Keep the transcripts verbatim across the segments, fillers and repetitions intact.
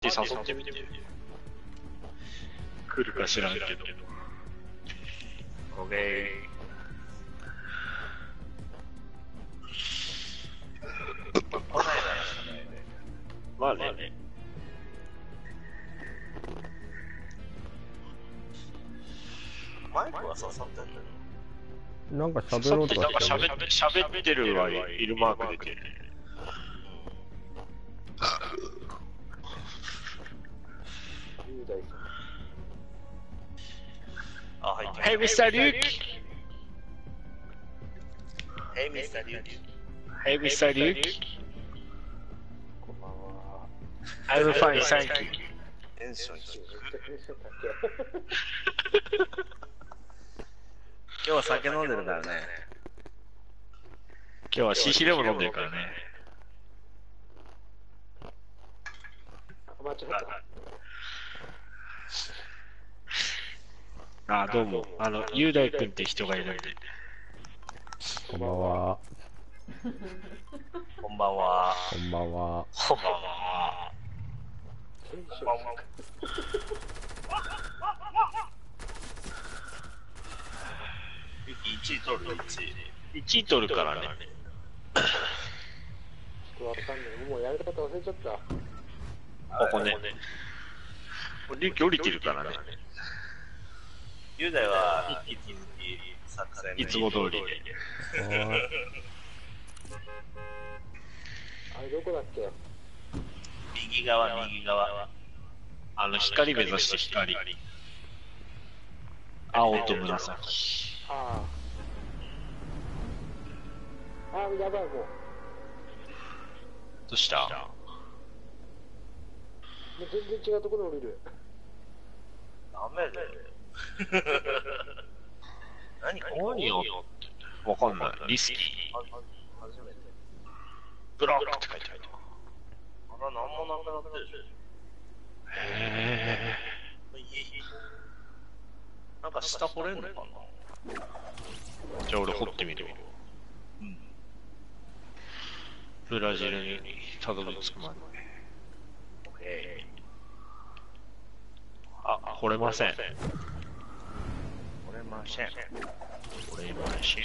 ティ誘ってみて。来るか知らんけど。オッケー。 まあ、来ないならしかないね。 まあね。 マイクは刺さってんの？ なんか喋ろうとなんかしてる。 喋って喋ってるはいるマーク出てる。 雄大さん。 あ、入ってる。 Hey, ミスター Luke! Hey, ミスター Luke! Hey, ミスター Luke! こんばんは。 I'm fine, thank you. テンション低い。 めっちゃテンション高い。 今日は酒飲んでるからね。 今日は シーシー でも飲んでるからね。 間違った。 あ、どうも。あの、雄大君って人がいるんで。 こんばんは。 こんばんは。 こんばんは。 こんばんは。 テンション高い。 ユキいちい取る？ いちい。 いちい取るからね。 ちょっとわかんない。もうやり方忘れちゃった。 ここね。リュウキ降りてるからね。 雄大は引き続き作戦でいつも通りで。 はい。 あれどこだっけ？ 右側、右側。 あの、光目指して光。青と紫。 ああ。ああ、やばい、もう。 どうしたもう全然違うところに降りる。 ダメだよ。何これ？ 何よってわかんない。リスキー。 初めて。 ブロックって書いてある。 まだ何もなくなってるでしょ。 へなんか下掘れんのかな？ ー。じゃあ俺掘ってみるわ。 うん。 ブラジルにたどり着くまで。 オッケあ、掘れません。 ー。掘れません。 掘れません。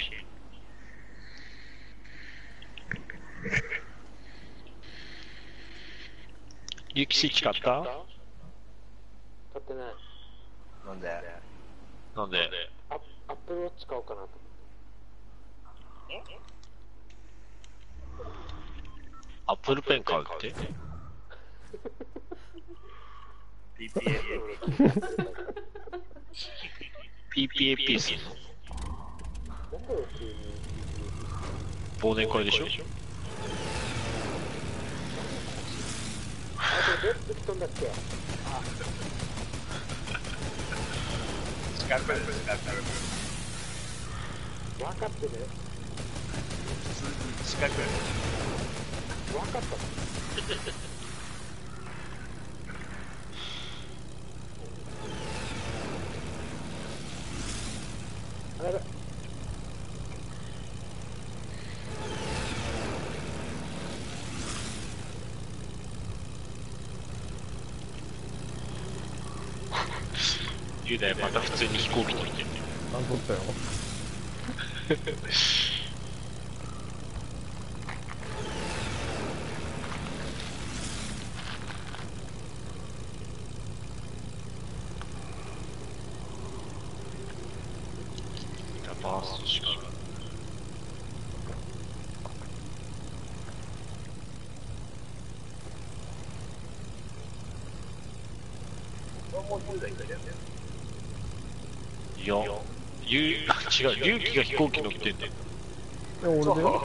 ユキスイッチ買った？ 買ってない。 なんで？ なんで？ アッアップルウォッチ買おうかなと。 アップルペン買うって？ ピーピーエー。 ピーピーエーピー するの？ なんだろう、急に。 忘年会でしょ？ あ、これどうやって来たんだっけ？あ、 近くです、近く。 分かってる。 近く。 分かった。あれ。 雄大また普通に飛行機乗ってる。 あ、撮ったよ。 バーストしか。 もう雄大いたよね。 いや、ゆう、違う、龍騎が飛行機乗ってんだよ。 え、俺だよ。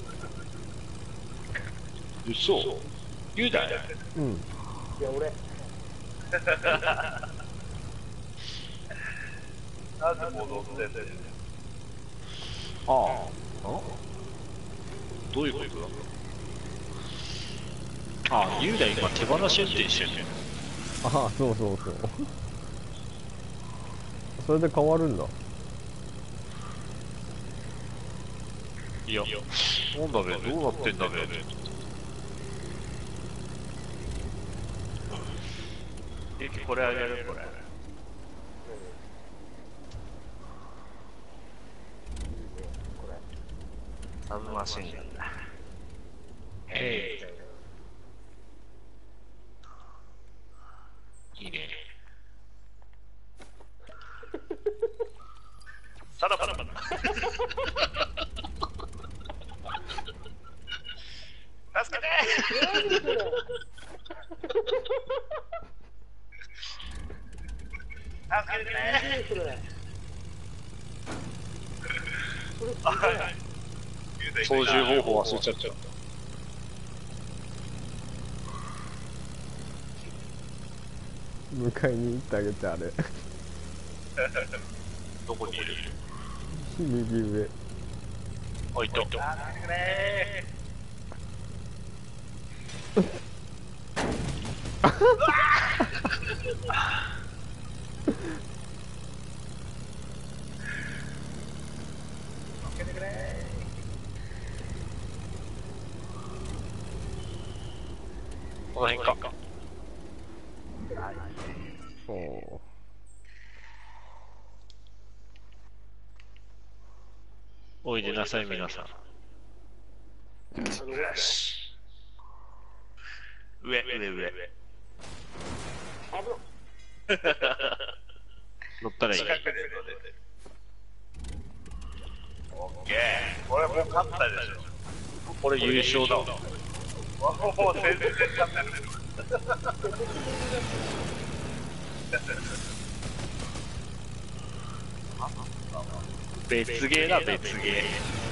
嘘？雄大？ うん。 いや、俺。 なんで戻ってんだよ。 ああ。あ？どういうことだ？ああ、雄大今手放し運転してるね。 あ、そうそうそう。それで変わるんだ。 いや、なんだべ、どうなってんだべ。 ゆきこれあげるこれ。サブマシンガンだ。 へい。いいね。 さらばらばら。助けて何それ。 助けてくれ何それ。これすあごい。 はい操縦方法忘れちゃった。 迎えに行ってあげて、あれ。 どこにいる？ 右上。 おいと。 助けてくれ助けてくれこの辺か。 おお。 おいでなさい、皆さん。 よし上上上危ない。 乗ったらいい。 近くで乗れてる。オッケー。これもう勝ったでしょ。 これ優勝だわ。 もう全然勝ってる。 別ゲーだ、別ゲ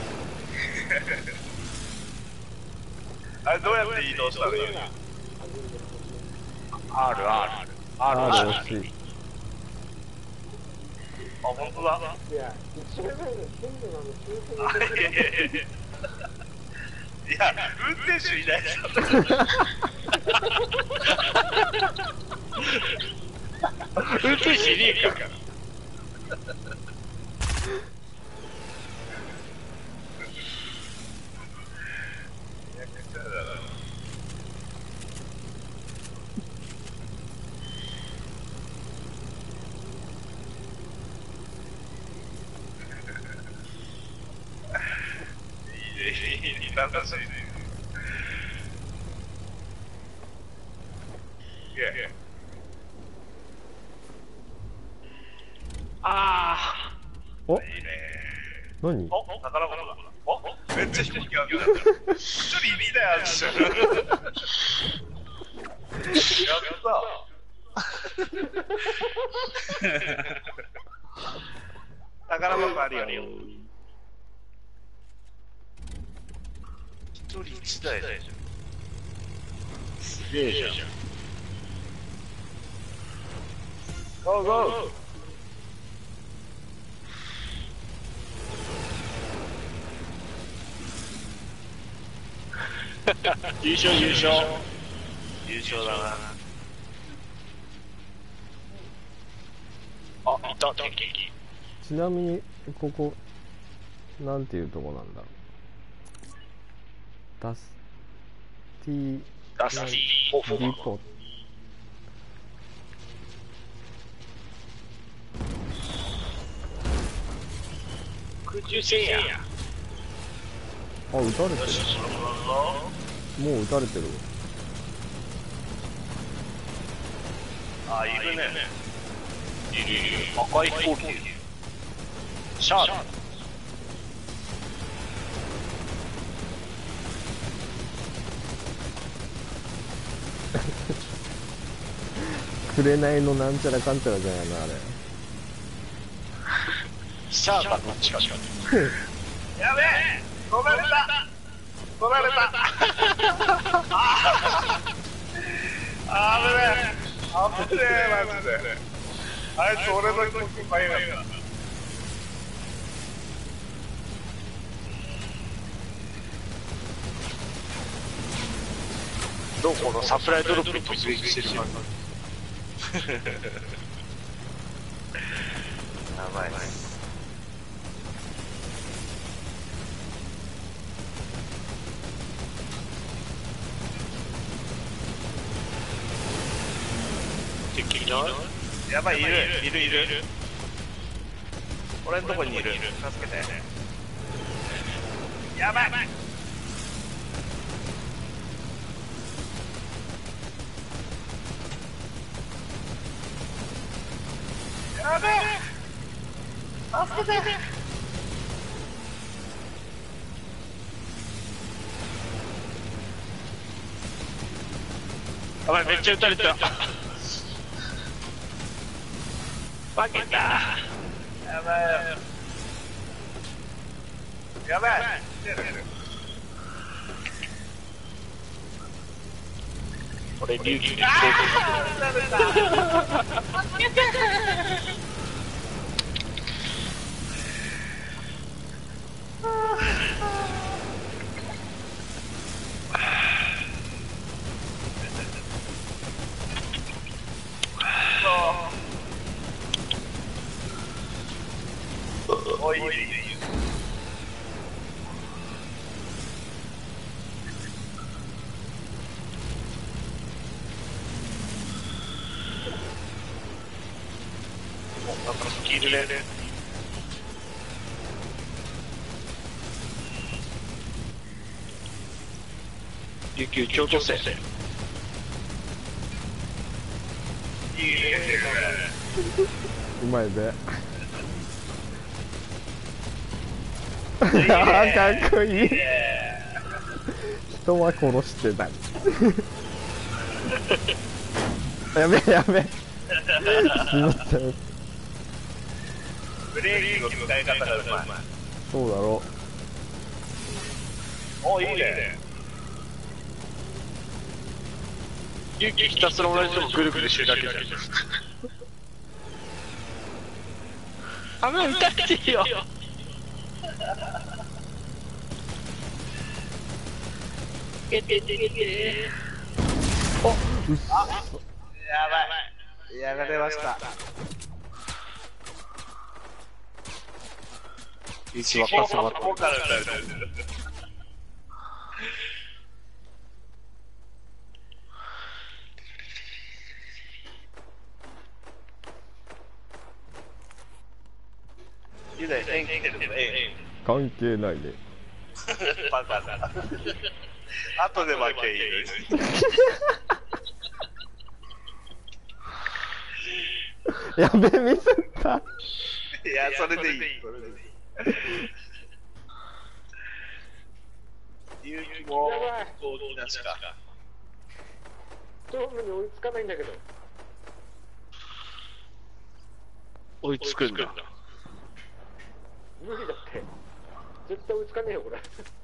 あれどうやって移動したの？ ー。R、R。R あをー、惜しい。 あ、本当だ。 いや、一番前の剣道の修正あいやいやいやいやいや、運転手いないじ運転手いねえか。 楽しいね。いやいや。 あお、 いいね。 何？ お、宝物だ。お、めっちゃ響き合うよ。一人いたやつ。やった。宝箱あるよ。一人一台だよ。 すげえじゃん。 ゴーゴー。 優勝、優勝。 優勝だな。 あ、いた、天気。 ちなみに、ここ、なんていうとこなんだろう。ダスティダスティー・フォーディポ。 空中戦や。 あ、撃たれてる。もう撃たれてる。 あ、いるね。 いるいる。赤い飛行機。シャーだ。 紅のなんちゃらかんちゃらじゃないの、あれ。 シャーかどっちかしか。 やべえ取られた取られたあー危ねえ危ねえマジであいつ俺の人心配なんだどこのサプライドロップに突撃してる感じ。 やばいね敵いない？ やばい、いる、いる、いる。俺のとこにいる。助けて。やばい。やべえ。助けて。 やばい、めっちゃ撃たれた。負けた。 やばい。やばい。 俺、龍騎にあおい、いい、いい。 なんかスキルね。琉球超突せ。 いいね。 うまいぜ。あーかっこいい。人は殺してない。やべえやべえ。しまったよ。 ブレーキの使い方がうまい。 そうだろお、いいね。 琉球ひたすら同じとこぐるぐるしてるだけじゃん。あんま撃たれてるよ。ゲテゲテゲテ。 う。うっやばい。やられました。 一話パスワット。 ゆで、縁来てるね。 関係ないね。 バカだ。後で負けいい。 やべえ、ミスった。 いや、それでいい。それでいい。勇気も、こうなしか。 ストームに追いつかないんだけど。 追いつくんだ。 無理だって。絶対追いつかねえよ、これ。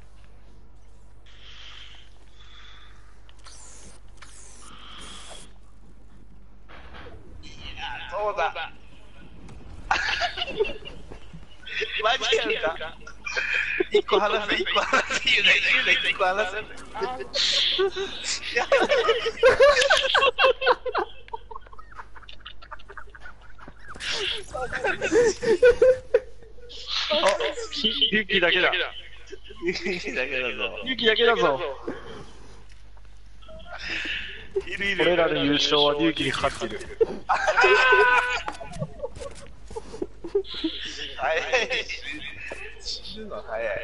そうだ。マジやるか。一個離せ、一個離せ、言うね、言うね、一個離せ。やばい。 勇気だけだ。 勇気だけだぞ。 勇気だけだぞ。 いるいる。 俺らの優勝は勇気にかかってる。 早い。死ぬの早い。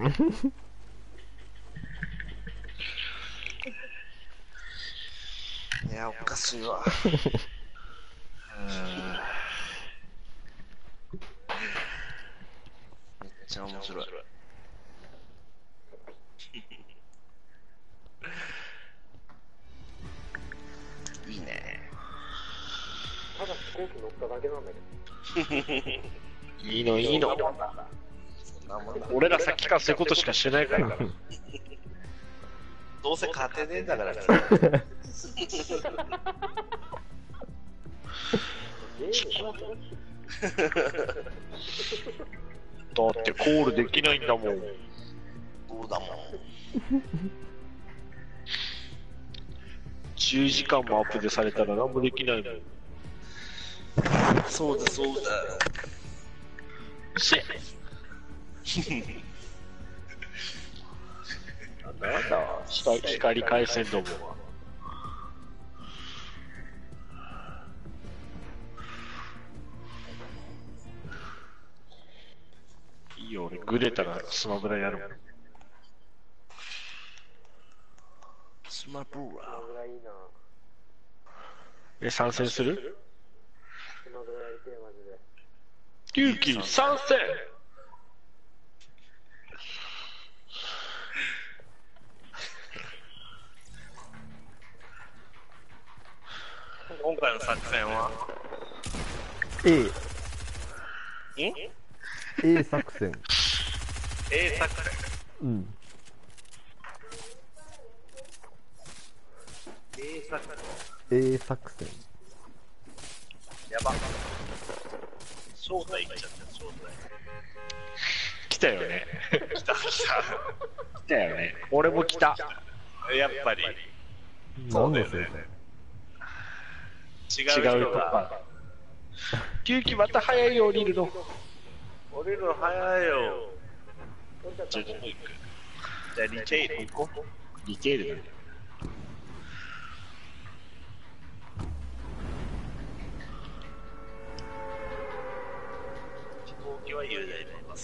いや、おかしいわ。めっちゃ面白い。いいね。 ただ飛行機乗っただけなんだけど。 いいのいいの。俺らさっきからそういうことしかしてないから。 どうせ勝てねえんだからさ。 だってコールできないんだもん。 そうだもん。 じゅうじかんもアップでされたら何もできないもん。 そうだそうだ。 せなんだ光回線どもは。 グレタがスマブラやるもん。スマブラ。 スマブラいいな。 え、参戦する？ スマブラやりてえ、マジで。 勇気参戦。 今回の作戦は A、 ん A 作戦。 A 作戦。 うん。 A 作戦。 A 作戦。 やば。正体いっちゃった、正来たよね。 体。来た、来来たよね。俺も来た。 た。やっぱり。 なんだそれ。 違う違うと人が。 か。勇気また早いよ降りるの。 降りるの早いよ。 じゃあどこ行く？ じゃあリテイル行こう。 リテールだね。 飛行機は雄大になります。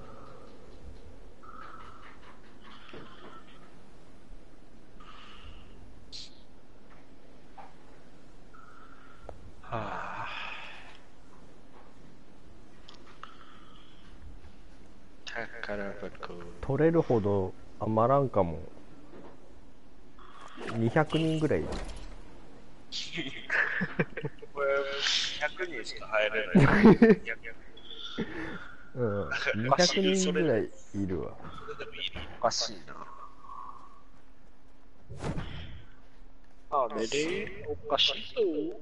はあ。宝箱。 取れるほど余らんかも。にひゃくにんぐらいいる。 これ、ひゃくにんしか入れない。 うん。にひゃくにんぐらいいるわ。 それでもいいの？ おかしいな。あれれおかしいぞ。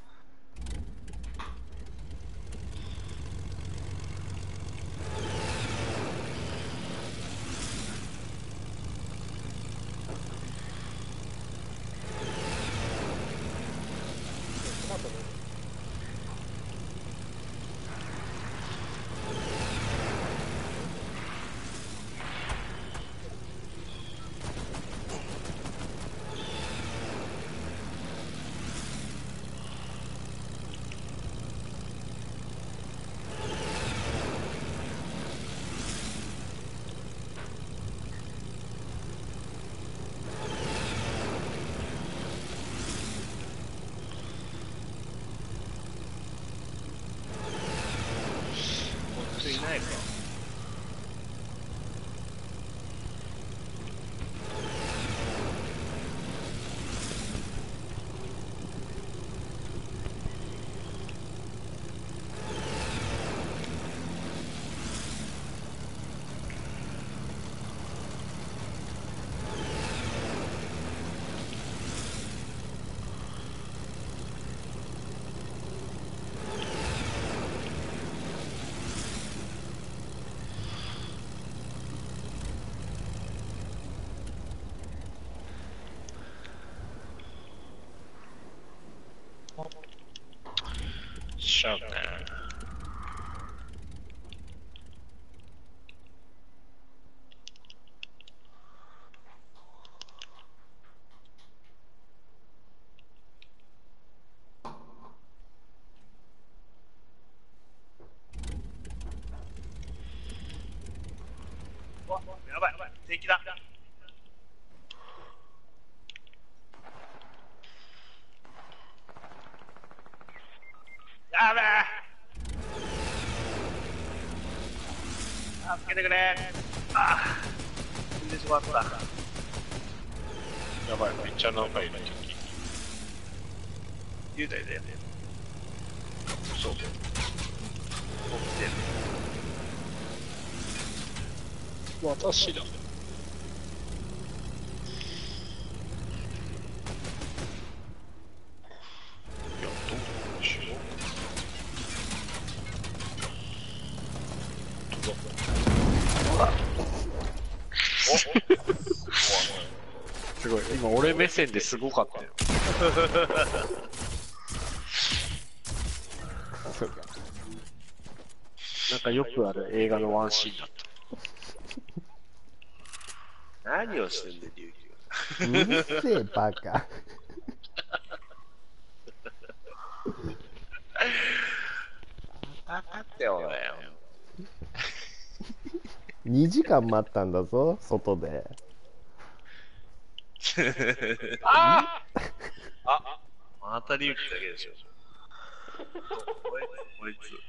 人いないか。 しゃあね。 わ、やばい、敵だ。やべえ。助けてくれ。ああ、死んでしまった。 やばい、めっちゃなんかいる敵。 雄大だよね。 そう。 こっちでね。 私だ。いや、どうしよう。すごい、今俺目線ですごかったよ。なんかよくある映画のワンシーンだった。 何をしてんだよ、龍騎うるせえバカ。 は。分かってよ、俺よ。 にじかん待ったんだぞ外で。 ああまた龍騎だけでしょ。こいこいつ。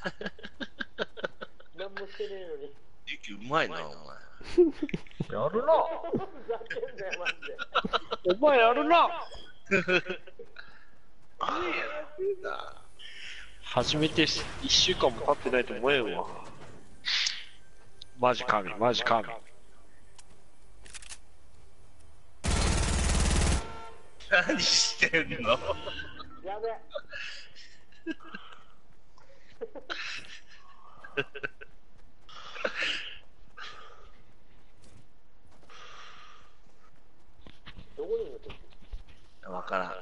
何もしてねえのに。 龍騎うまいな、お前。 やるな。 ふざけんなよ、マジで。 お前やるな。初めていっしゅうかんも経ってないと思えんわ。マジ神、マジ神。 何してんの？ やべ。どこにいるの？ わからん。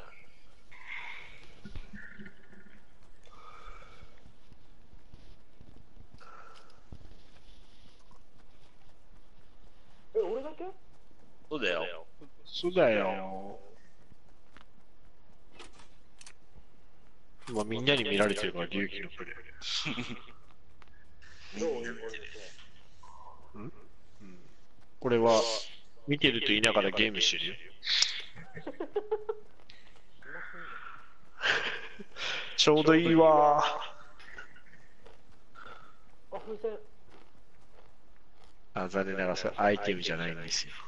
え、俺だけ？ そうだよ。 そうだよ。今みんなに見られてるから、龍騎のプレイ。 どう俺だけ？ ん？うん。これは、見てると言いながらゲームしてるよ。ちょうどいいわ。 あ、風船。 あ、残念ながらそれアイテムじゃないんですよ。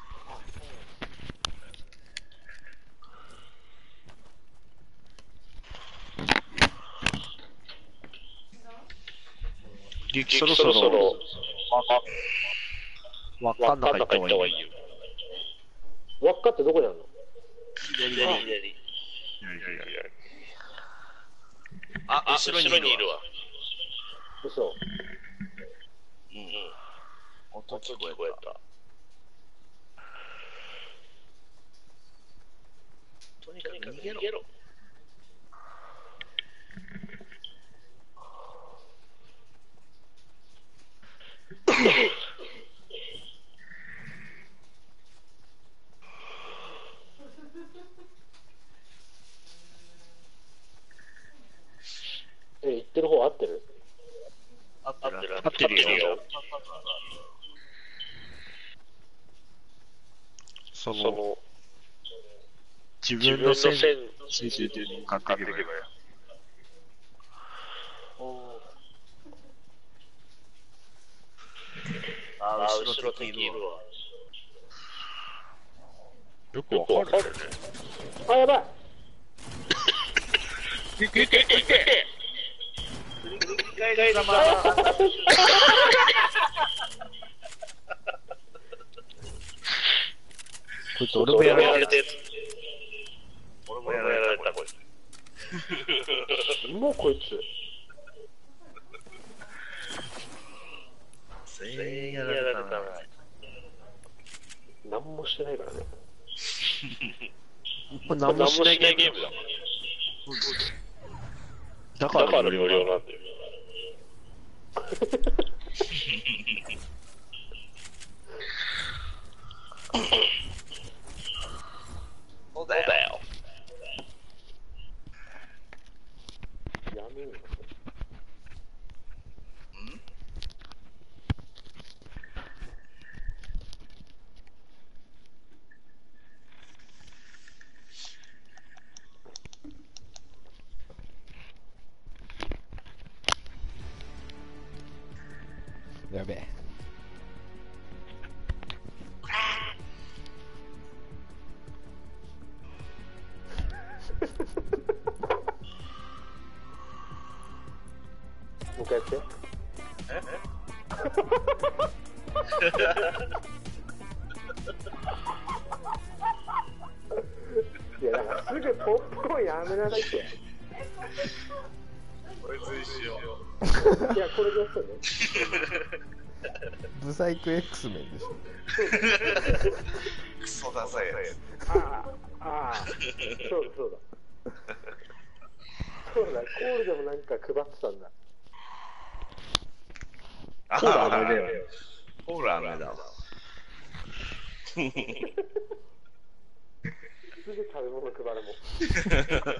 龍騎そろそろ輪っかの中行った方がいいよ。 輪っかってどこにあるの？ 左左左。あ、後ろにいるわ。 嘘。 うんうん。音聞こえた。とにかく逃げろ。 え、言ってる方合ってる？ 合ってる合ってるよ。その、自分の線ついてるのかかってるけど。 あ、後ろ敵いるわ。 よくわかるね。 あ、やばい。 いけいけいけいけ。 こいつ俺もやられて。 俺もやられたこいつ。 もうこいつ。 全員やられたな。 何もしてないからね。 何もしないゲームだ。だから無料なんだよ。 そうだよ。 やめんよ。 やべえ。 もう一回やって。いや、だからすぐポップコーンやめなさいって。 こいつ一緒。 いや、これでやったね。 ブサイク X メンでしょ。 クソダサいやつ。 ああ、ああ、そうだそうだ。そうだ、コールでもなんか配ってたんだ。 コーラあれだよ。コーラあれだわ。 すぐ食べ物配るもん。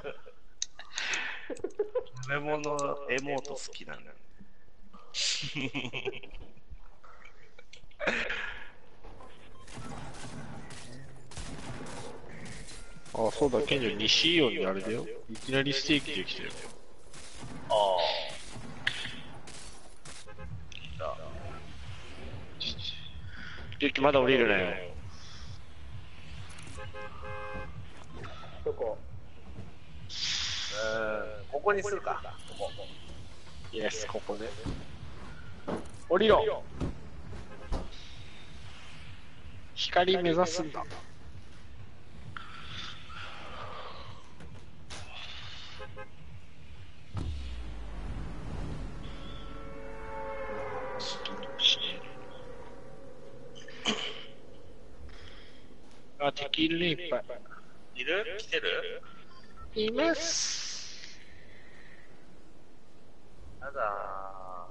食べ物エモート好きなんだよ。 あ、そうだ、ケンジョン西イオンにあれだよ。いきなりステーキできたよ。 ああ。 リュウキまだ降りるなよ。 どこ？ うん、ここにするか。ここ。 イエス、ここで。降りろ。光目指すんだ。あ、敵いるね、いっぱい。 いる？来てる？ います。 やだ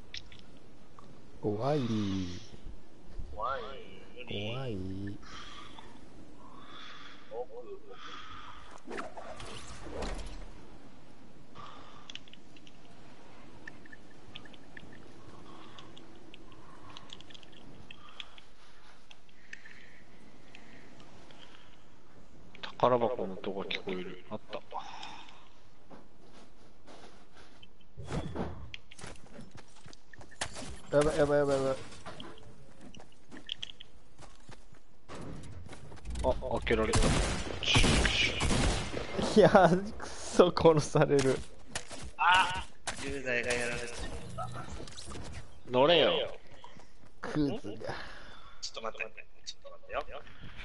怖い。 ー。怖い。 怖い。 宝箱の音が聞こえる。あった。 やばいやばいやばいやばい。 あ、開けられた。 いやー、くそ殺される。 あじゅう代がやられてしまった。 乗れよ。 クズが。 ちょっと待って、ちょっと待ってよ。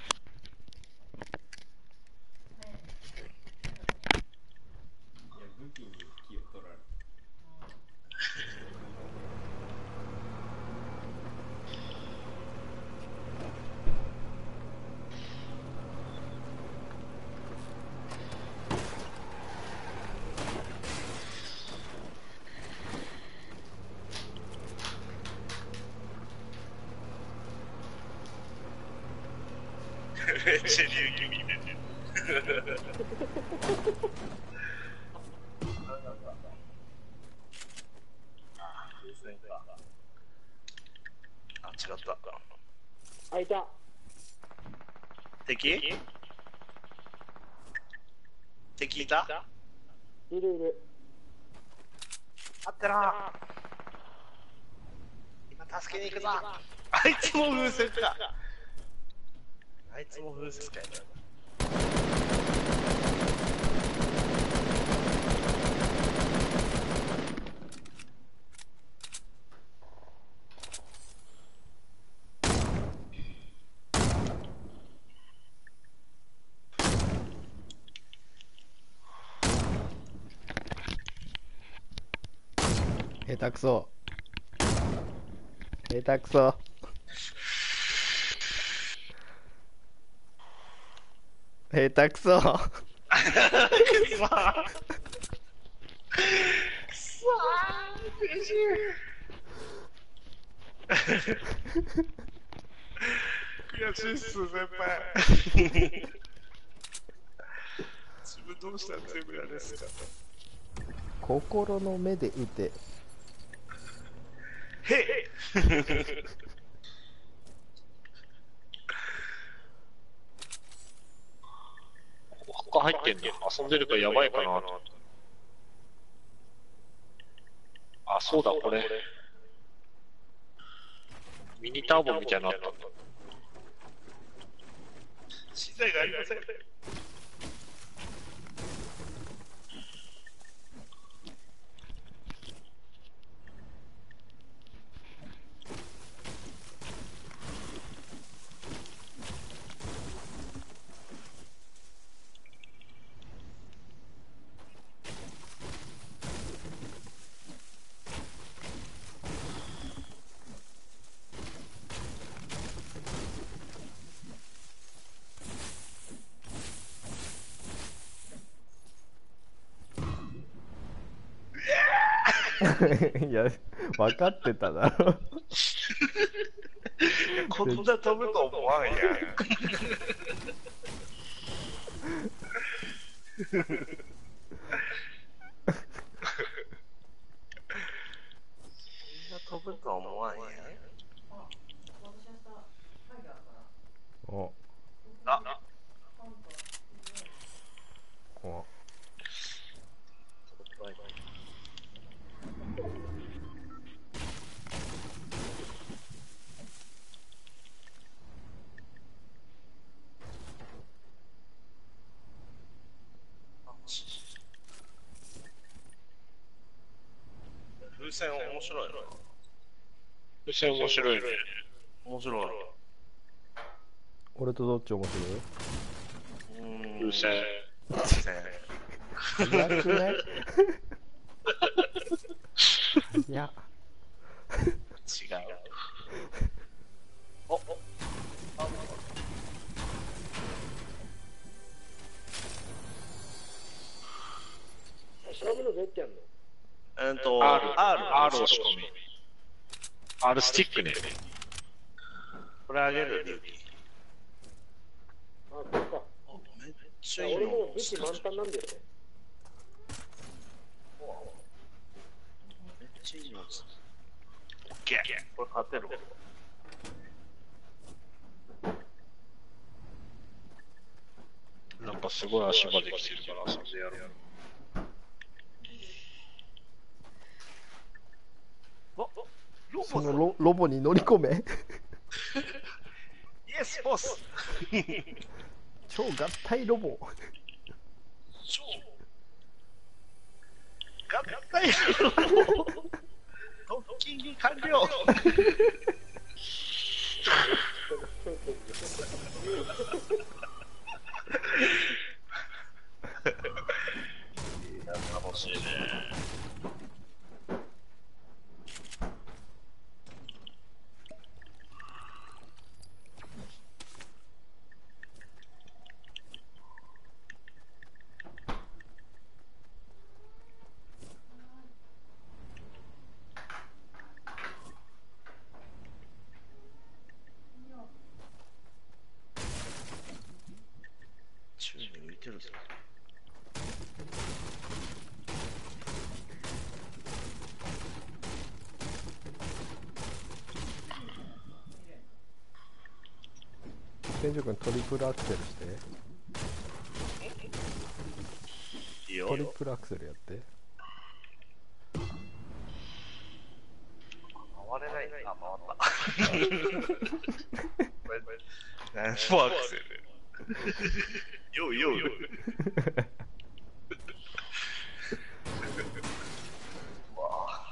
めっちゃ流儀見てる。あ、違った。 あ、いた。 敵？敵いた？ いるいる。 あったな。今助けに行くぞ。あいつも風船か。あいつも風船かよ。 下手くそ。下手くそ。下手くそ。 くそー。くそー。悔しい。悔しいっす、先輩。自分どうしたら全部やれっすか。 心の目で撃て。 へっ。 他入ってんだ。遊んでるからやばいかなと。あ、そうだ、これ。ミニターボみたいなのあったんだ。 資材がありません。 いや、分かってただろ。 こんな飛ぶと思わんやん。そんな飛ぶと思わんやん。 風船面白いな。 風船面白いね。 面白い。 俺とどっち面白い？ うーん。 風船。 風船。 早くね。いや。 違う。おお調べるのどうやってやんの？ えっと、 R、 R、 R 押し込み。R スティックね。 これあげる、リュウキ。 あ、これか。 めっちゃいいの。 俺もう武器満タンなんだよね。 めっちゃいいの。オッケー。これ勝てるわ。 なんかすごい足場できてるから遊んでやる。 そのロロボに乗り込め。 イエス、ボス。 超合体ロボ。 超合体ドッキング完了。楽しいね。宙に浮いてるぞ。 ケンジ君トリプルアクセルして。 いいよ。 トリプルアクセルやって。 回れないな。あ、回った。何もアクセル。ようよう。わあ。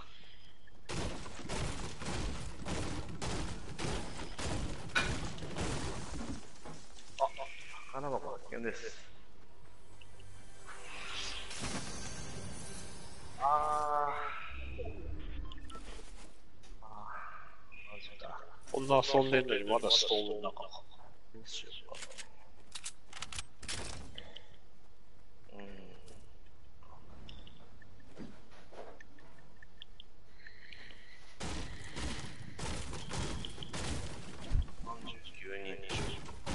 あ、宝箱発見です。あー。あー、マジか。 こんな遊んでんのにまだストームの中。 どうしようかな。うーん。さんじゅうきゅうにんでしょ。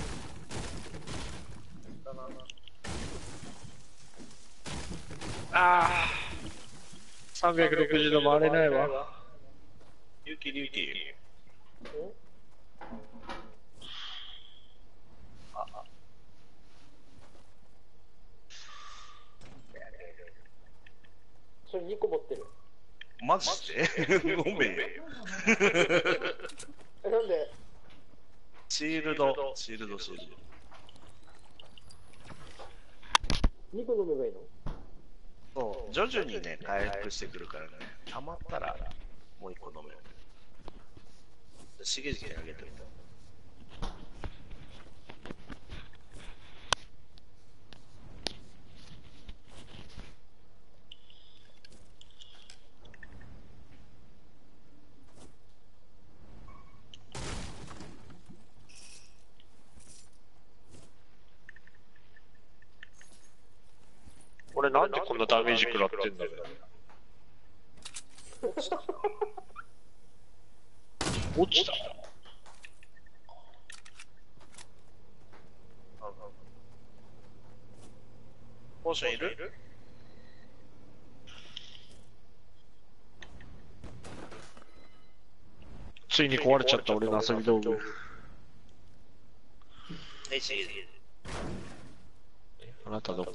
ああ。さんびゃくろくじゅうど回れないわ。 リュウキリュウキ。ああ。 それにこ持ってる。 マジでごめん。 え、なんで？ シールド、シールド、シールド。 にこ飲めばいいの？ そう、徐々にね、回復してくるからね。溜まったら、もう一個飲める。しげじげにあげてみた。 俺なんでこんなダメージ食らってんだろう。落ちた落ちたポーションいる？ ついに壊れちゃった俺の遊び道具。 えいしげじげ。 あなたどこ？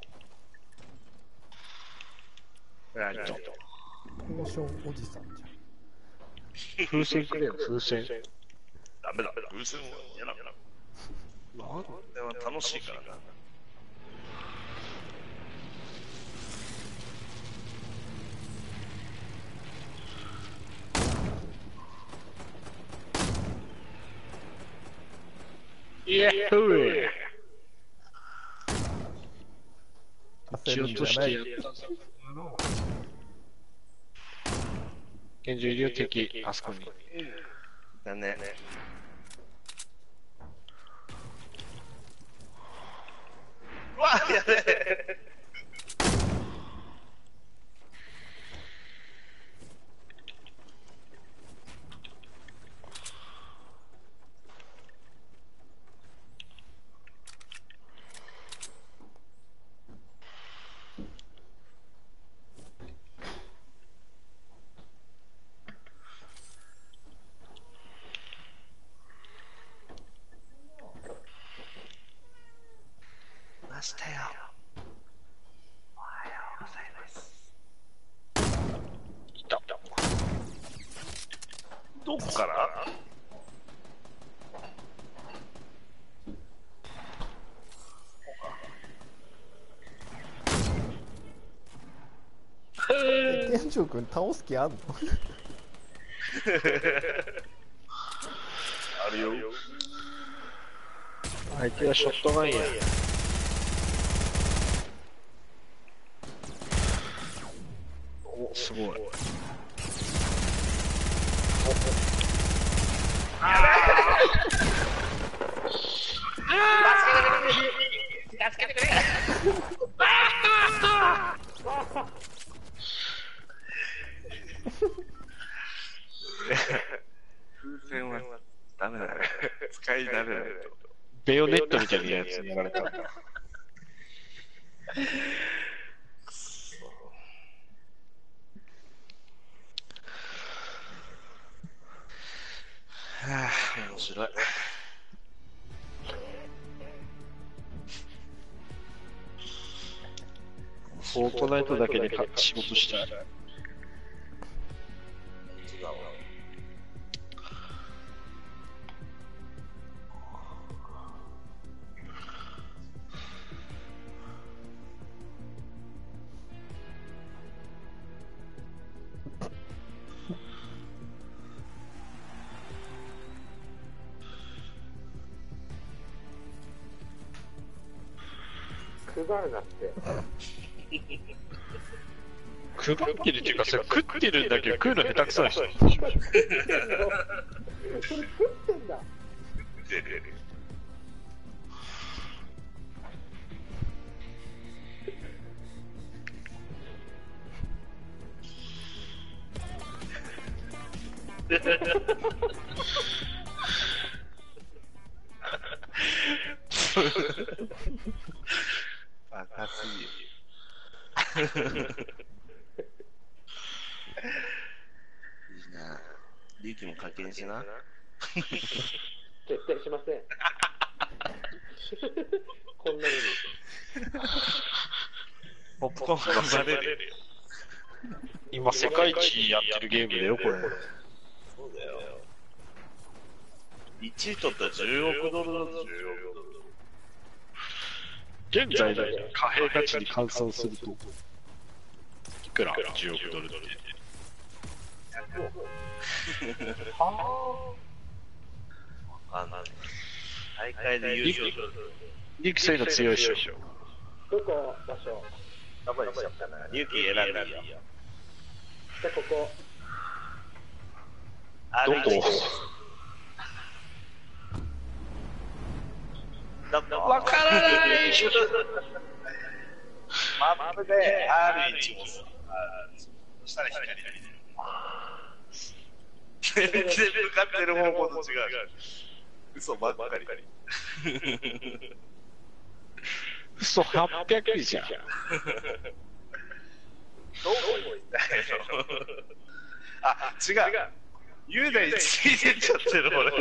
これあげる。 ポーションおじさんじ風船くれよ、風船。 ダメだ、風船は嫌だ。 なんこれは楽しいからな。 エッフー焦るんじゃない。 現状医療的、あそこに。 だね。うわやべえ。ましたよ。おはようございます。 いた。 どこから店長くん倒す気あんの？ あるよ。 相手はショットガンや。お、すごい。 助けてくれ。風船はダメだね。使い慣れないと。 ベヨネットみたいなやつにやられたんだ。 はぁ、面白い。 フォートナイトだけで仕事したい。 配るなって。 配ってるっていうか、それ食ってるんだけど、食うの下手くそな人。 それ食ってんの？それ食ってんだ。 出る。バカすぎる。いいな。リュウキも課金しな。 絶対しません。こんなのに。 ポップコーンがバレるよ。 今、世界一やってるゲームだよ、これ。 そうだよ。いちい取ったらじゅうおくドルだぞ、じゅうおくドル。 現在で貨幣価値に換算すると、いくらじゅうおくドルって。 はぁ。あんな大会で優勝する。 リュウキそういうの強いでしょ。 どこ場所？ どこにしようかな。リュウキ選んだんだよ。 じゃあここ。 どこ？わからないマップで アールいち を押す。そしたら左。全然向かってる方向と違う。嘘ばっかり。 嘘はっぴゃくじゃん。 どこ行ったの？あ、違う。雄大一位出ちゃってる俺。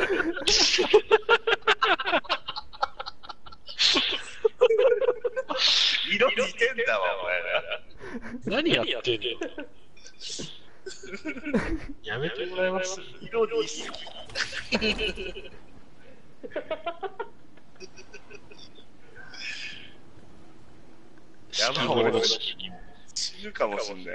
色似てんだわ、お前ら。 何やってんの？やめてもらえます？ 色似すぎ。やばい、俺の死ぬかもしんないね。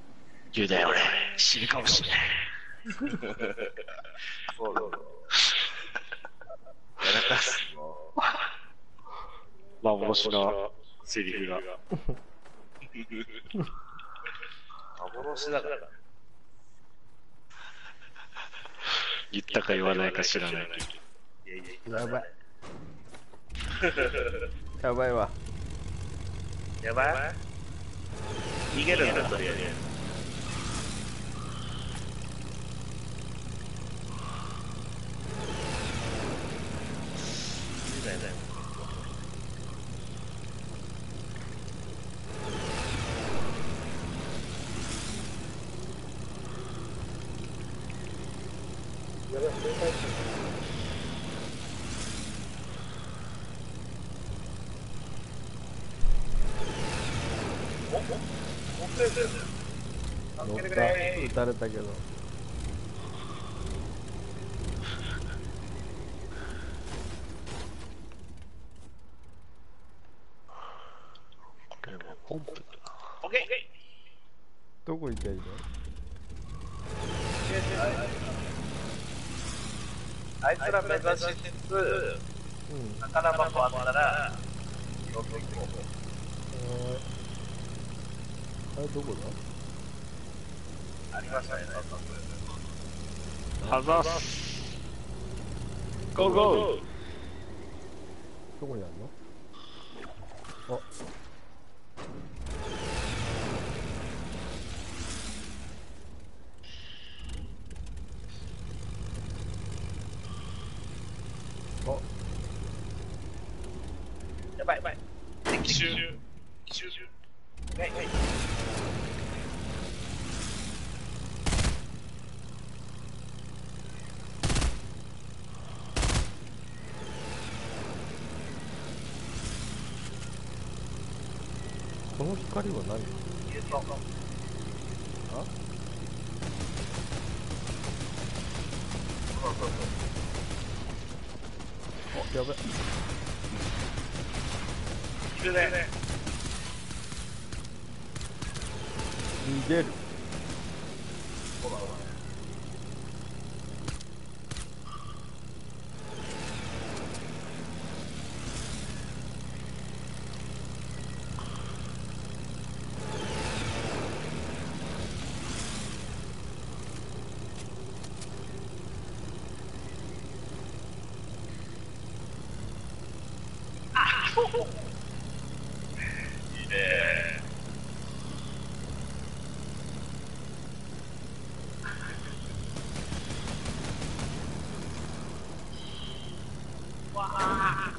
言うだよ俺、死ぬかもしれない。 そうそうそう。 やらかすの。 幻のセリフが。 幻だから。 言ったか言わないか知らないけど。 いやいや、 やばい。やばいわ。 やばい逃げるんだ、とりあえず。いいね。 やばい、正解した。 乗った。撃たれたけど。 これもポンプだな。 オッケーどこ行きゃいいの？ あいつら目指しつつ、 うん。 宝箱あったら、拾っていこう。 あれどこだ？ ありましたね、 はざす。ゴーゴー。 どこにあるの？あ。あ、 やばいやばい。敵襲。敵襲。はいはい。 この光は何？ えっと、 あ？あ、やべ。 いるね。 逃げる。 いいね。わあ。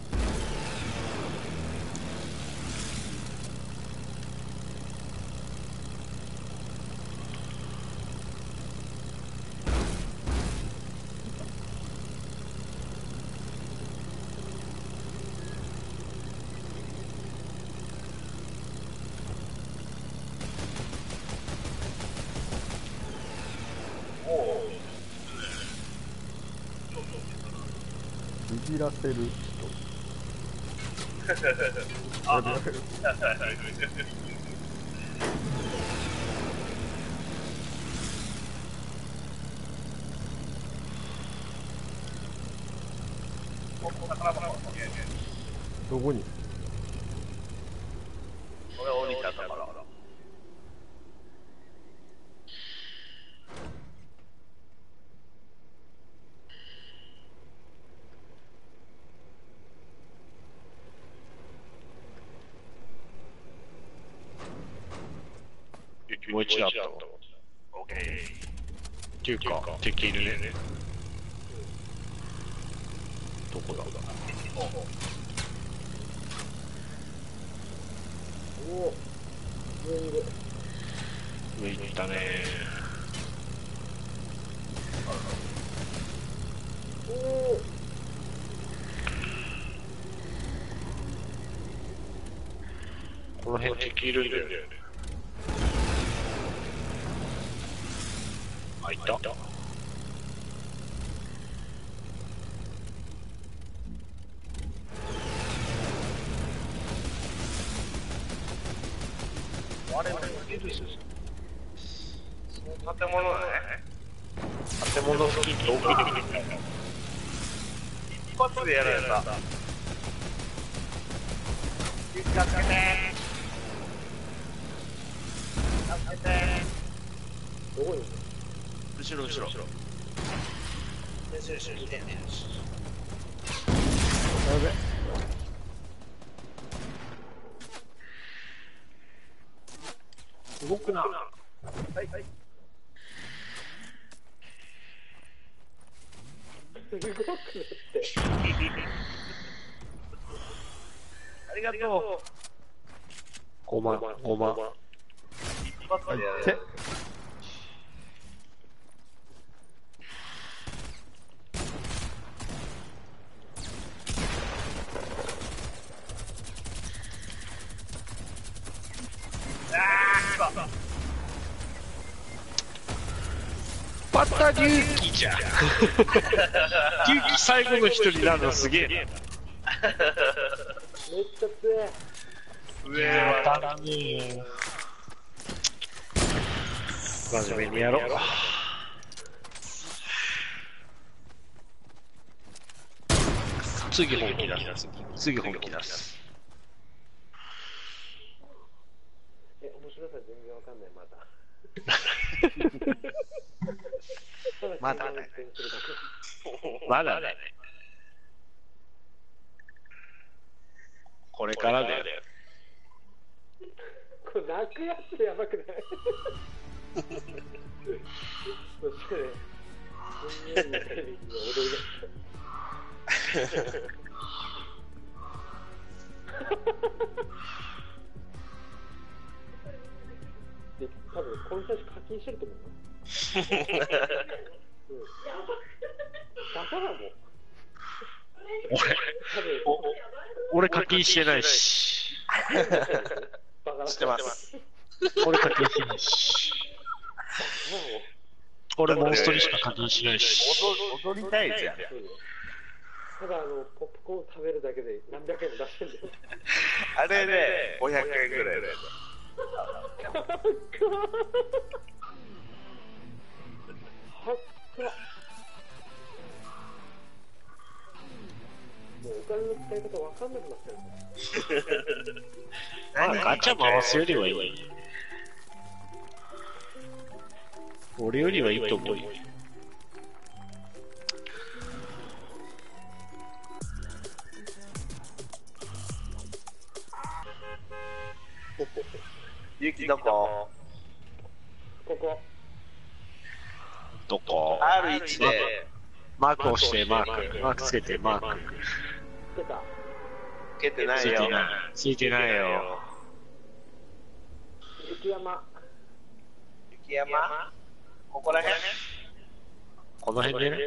ビビらせる人。 あどこに？ これ降りちゃったから。 もう一度あったわ。 オッケー。 っていうか、敵いるね。どこだ？ おお、上にいる。 上行ったね。 おお、 この辺敵いるんだよね。あ、いた。 あれ、逃げるし。その建物だね。 建物付近遠くで見てみたいな。 い発でやられた。助けて助けて。 どこにいるの？ 後ろ後ろ後ろ。後ろ後ろにいてんね。 やべ。 動くな。 はいはい。 動くなって。 ありがとう。 ごま、ごま。 一発でやられてた。 また龍騎じゃん。龍騎最後の一人になるのすげえな。 めっちゃ強い。 上は当たらねえよ。真面目にやろう。次本気出す。次本気出す。 え、面白さ全然わかんない、まだ。 まだね。 まだね。これからだよ。 これ泣くやつやばくない？そしてね、人間のテレビに踊り出した。で、多分この人たち課金してると思うよ。うん。バカだもん。 俺、 多分お俺課金してないし。 バカだしてます。 俺課金してないし。俺モンストにしか課金しないし。 踊りたいじゃん。 ただあのポップコーン食べるだけで何百円も出してんだよ。 あれでごひゃくえんぐらいで。 かっこはっか。もうお金の使い方わかんなくなっちゃう。 まあガチャ回すよりはいい。俺よりはいいと思うよ。 ゆきどこ？ ここ。 どこアールいち でマーク押してマーク。マークつけてマーク。 出た。 つけてないよ。 ついてない。ついてないよ。 雪山。 雪山？ここら辺？ この辺でね。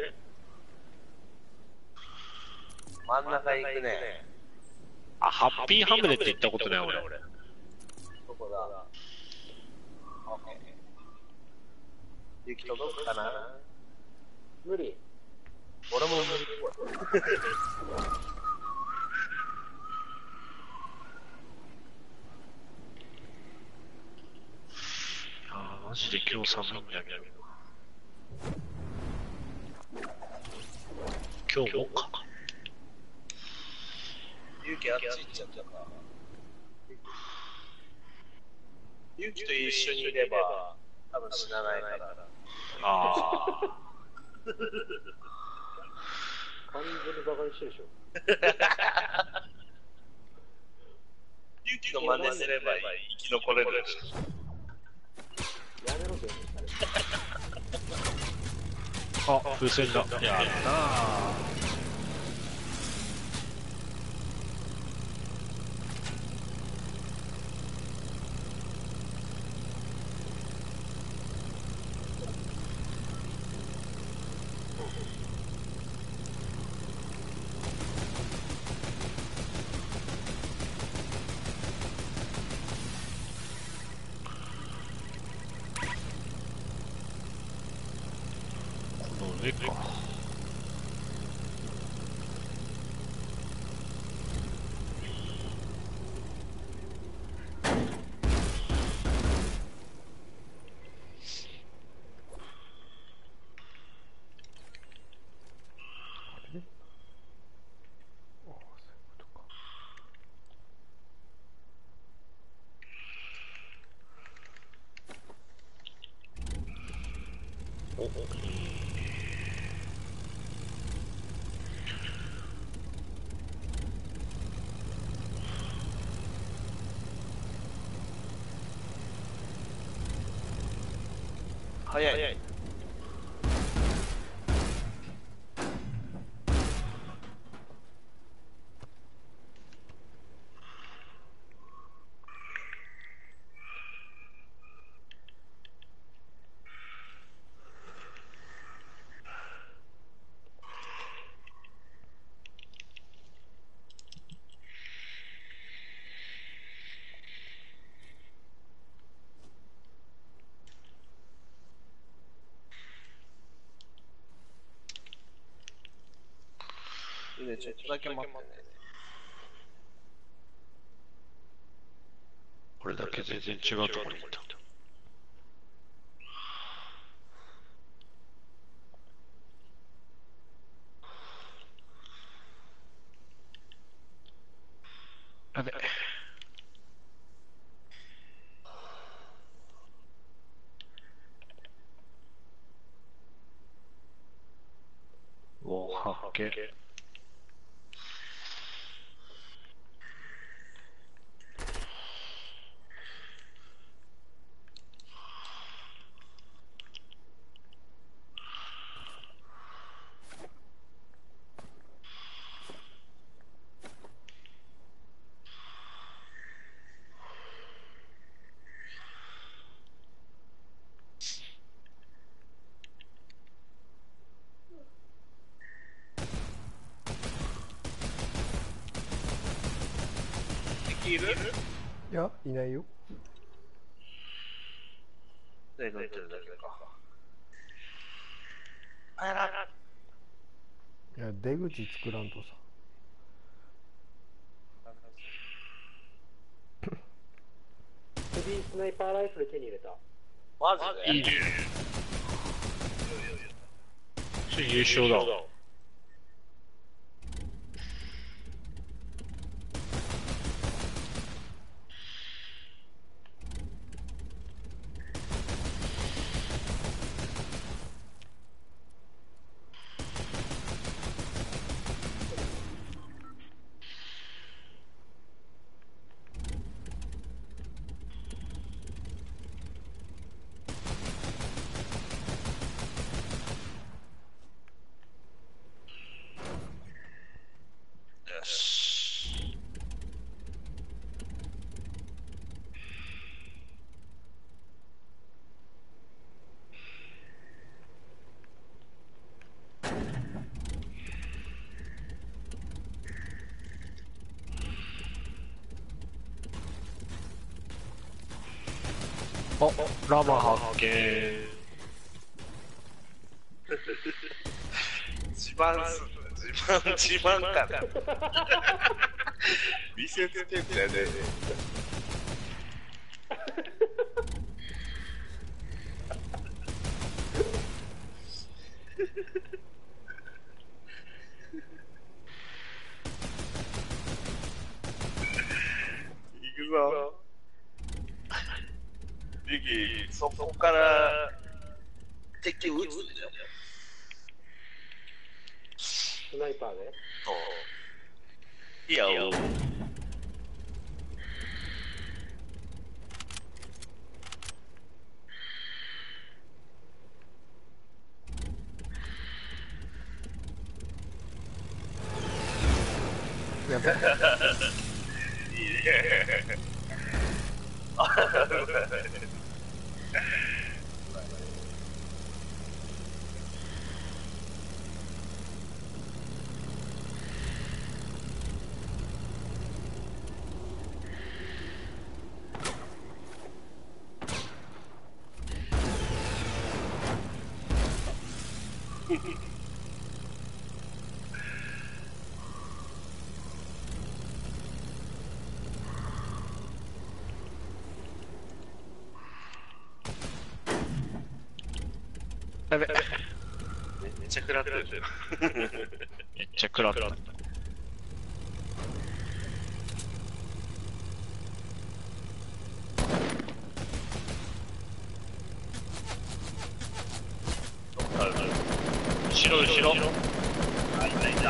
真ん中行くね。 あ、ハッピーハムレって行ったことない俺。 どこだ？オッケー。雪届くかな？ 無理。 俺も無理。 あーマジで今日寒いんだけど。今日もか。 ゆきあっち行っちゃったか。ゆきと一緒にいれば多分死なないから。 ああ。 完全にバカにしてるでしょ。 ゆきの真似すれば生き残れるでしょ。 やめろってあ、風船だ。やったー。この上か。 早い。で、ちょっとだけ待ってね。 これだけ全然違うところにいた。あれ。おー、はっけ。 いる？ いや、いないよ。 で、乗ってるだけか。あらら。 いや、出口作らんとさ。 次、スナイパーライフル手に入れた。 マジで？ いいね。それ優勝だ。 よし。 あ、ラマ発見。 自慢す、自慢、自慢かな。見せつけんだよね。行くぞ。リキ、そこから敵を撃つんだよ。 スナイパーで。 いや、おう。 やべ。 いいね。 やべ。 めっちゃ食らってる。 めっちゃ食らった。 後ろ後ろ。 あ、いたいた。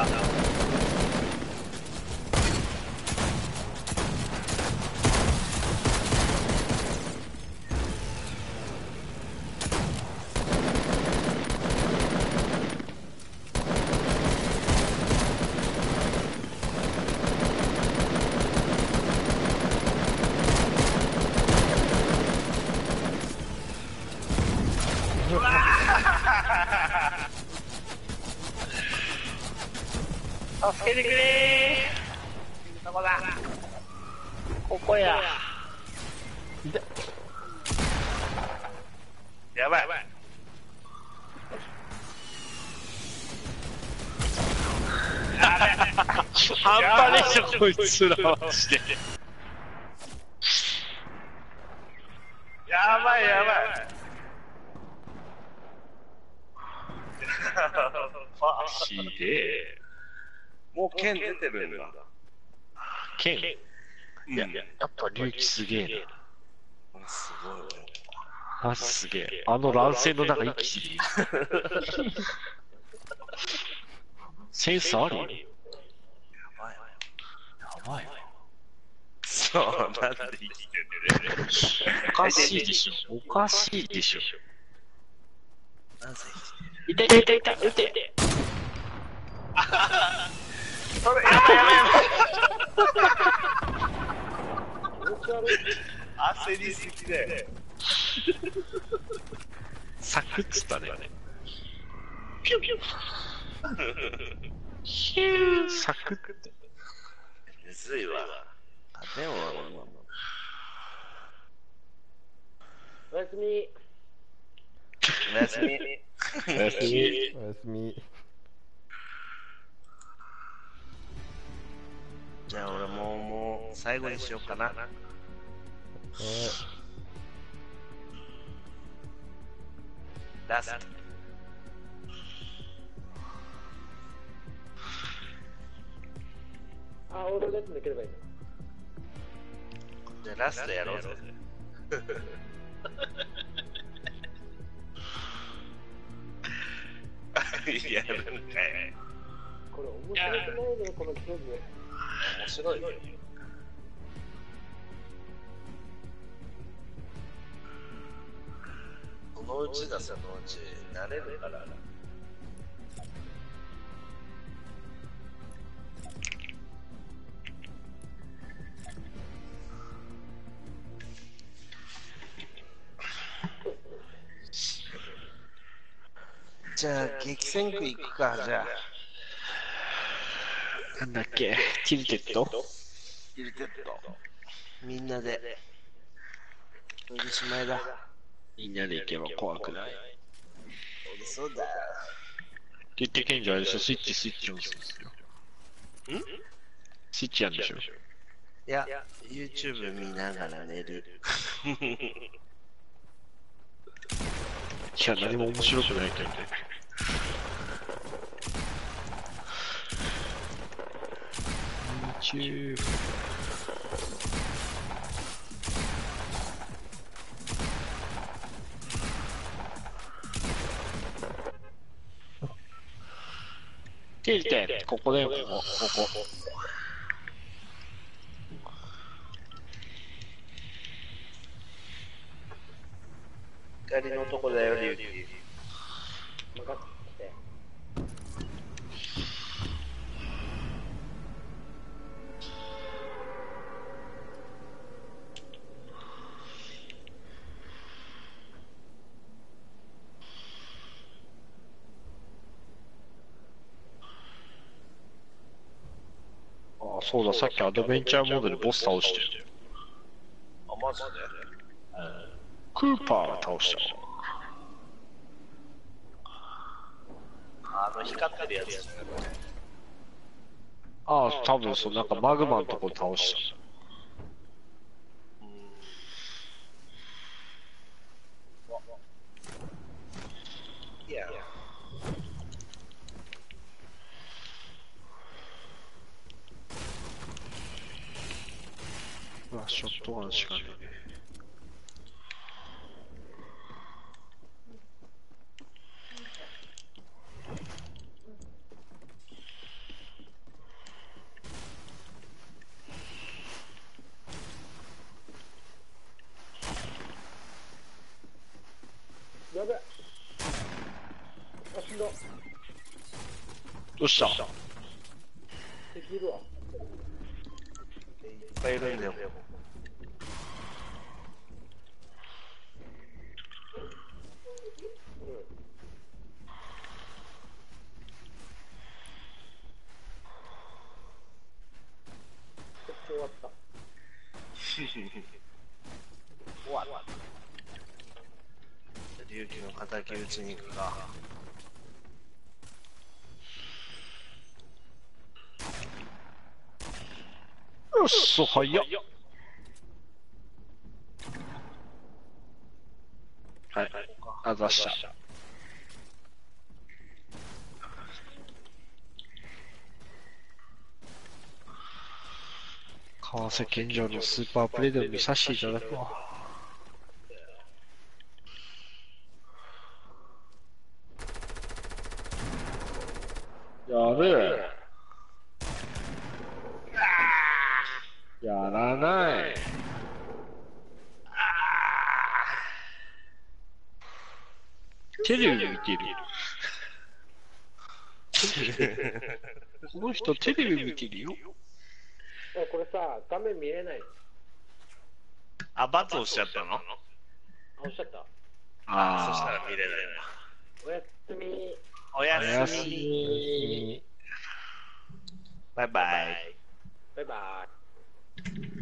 助けてくれー。どこだ。ここや。 痛っ。 やばい。 半端でしょ、こいつらマジで。 やばいやばい。 ひでえ。 もう剣出てるんだ。 剣。 うん、 いや、やっぱ龍騎すげえな。 すごい。 マジすげえ。あの乱戦の中息していい。センスあるよ。 やばい。 やばいわ。 そう、なんで生きてる。 おかしいでしょ。おかしいでしょ。 なぜいたいたいたいた、撃て。 それ、やばいやばいやばい。焦りすぎで。 サクッつったね。ピュピュ。ヒュー、サクッて。 むずいわ。あ、でも、 おやすみ。 おやすみ。 おやすみ。 おやすみ。 じゃあ俺ももう最後にしようかな。ラスト。 あ、俺のやつ抜ければいいの。 じゃあラストやろうぜ。やるんかい。 これ面白くないね、このゲーム。 面白いよ。そのうちだ、そのうち慣れるからな。じゃあ激戦区行くか。じゃあなんだっけ、ティルテッドティルテッドみんなでそれでしまいだ。 みんなで行けば怖くない。 そうだ。 って言ってケンジあれでしょ、スイッチスイッチオンするんですよ。 んスイッチやんでしょ。 いや、YouTube 見ながら寝る。 いや、何も面白くないけどね。YouTube。ティルテ、ここだよ、ここ。ここ。 光のとこだよ、リュウキ。 任せて。 あ、そうだ、さっきアドベンチャーモードでボス倒してる。 あ、マジでクーパー倒した。 あの光ってるやつじゃなくて。 ああ、多分そう、なんかマグマのとこ倒した。 いや。 うわ、ショットガンしかねえ。 どうした？ 敵いるわ。 いっぱいいるんだよ。 終わった。 終わった。龍騎の敵討ちに行くか。 よっそ、早っ。はい、あざした。川瀬健丈のスーパープレイでも見させていただくわ。やる。やらない。テレビ見てる。この人テレビ見てるよ。 え、これさ、画面見えない。 あ、罰押しちゃったの？ あ、おっしゃった。 そしたら見れないおやすみ。 な。おやおやすすみ。 み。 バイバイ。 バイバイ。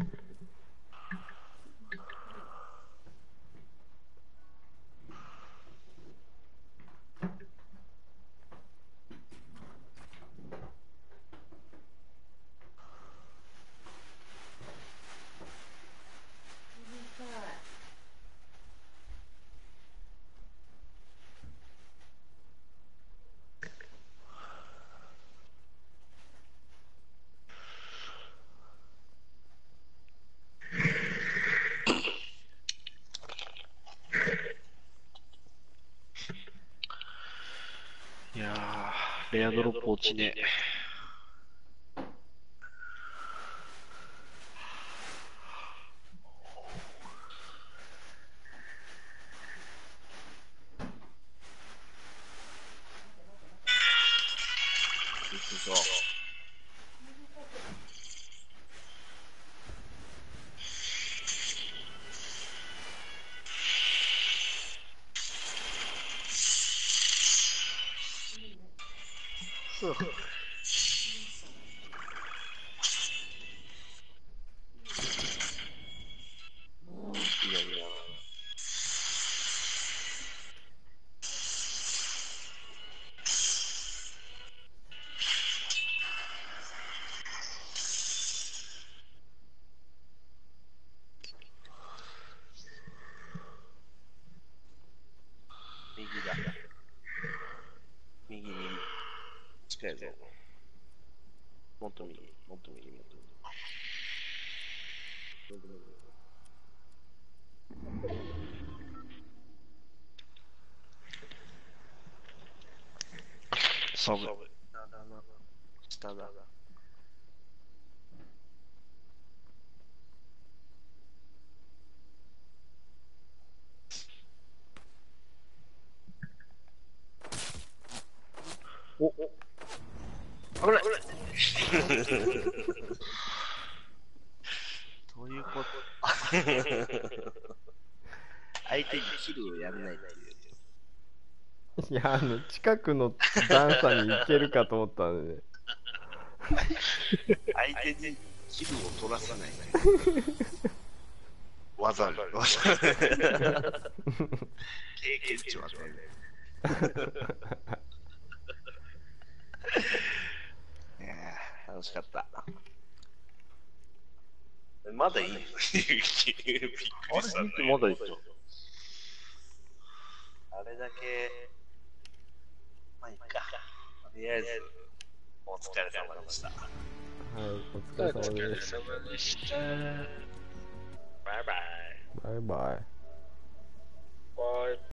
いやー、レアドロップ落ちねえ。 行くぞ。いやいや。右だ。右右。近いぞ。もっと右、もっと右、もっと右。 寒い。 下だな。下だ。 お、 危ない。どういうこと相手にキルをやらないっていう。 いや、あの、近くの段差に行けるかと思ったんでね。 相手にキルを取らせない。技ある。技ある。経験値はね。いやー楽しかった。まだいいの？びっくりしたんだけど。 まだいいと。 あれだけ、まあいいか。とりあえず、お疲れ様でした。 はい、お疲れ様です。 様でした。 バイバイ。 バイバイ。 バイ。